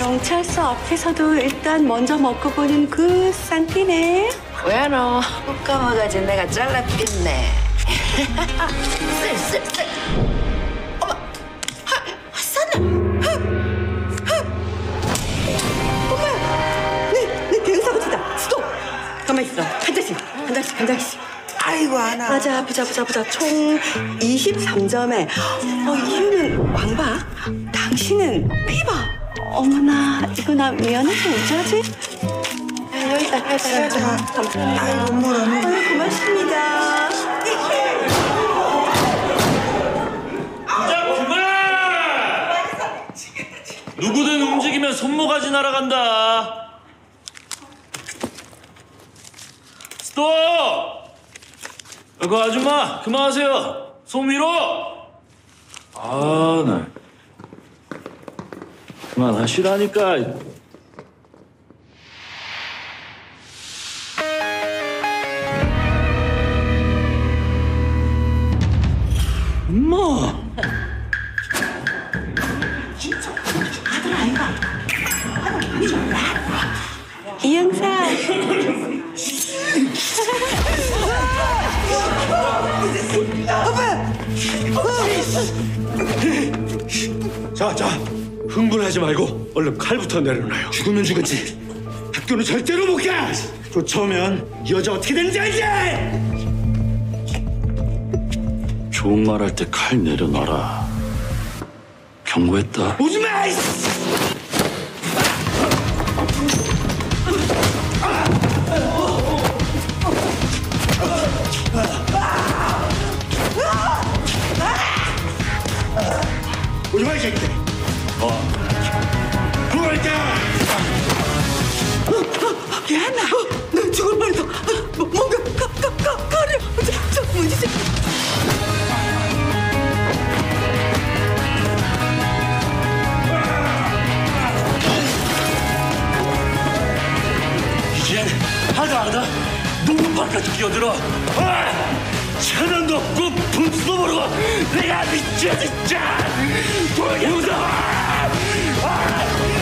경찰서 앞에서도 일단 먼저 먹고 보는 그 쌍띠네. 왜 너? 흑감아가지 내가 잘라pis네. 쎄. 어머, 쌌네. 엄마, 내 대응사고치다. 스톱. 가만 있어. 한 장씩. 아이고 하나. 보자. 총 23점에 이유는 왕바, 당신은 삐바. 어머나, 이거 나 미안해서 어쩌지? 여기다. 감사합니다. 아이고 뭐라네. 아유, 고맙습니다. 누구든 움직이면 손모가지 날아간다. 스톱! 그 아줌마 그만하세요. 손 위로. 나 그만하시라니까. 엄마. 이 형사. 자, 흥분하지 말고 얼른 칼부터 내려놔요. 죽으면 죽었지. 학교는 절대로 못 가. 쫓아오면 이 여자 어떻게 되는지 알지? 좋은 말 할 때 칼 내려놔라. 경고했다. 오지 마! 오지 마, 이 새끼. 그러니까. 야나, 나 죽을 뻔했어. 뭔가 가려. 저 뭐지? 이젠 하다하다 너무 바깥 끼어들어. 천원도 없고 분수도 모르고 내가 미쳐 진짜. 돌려온다.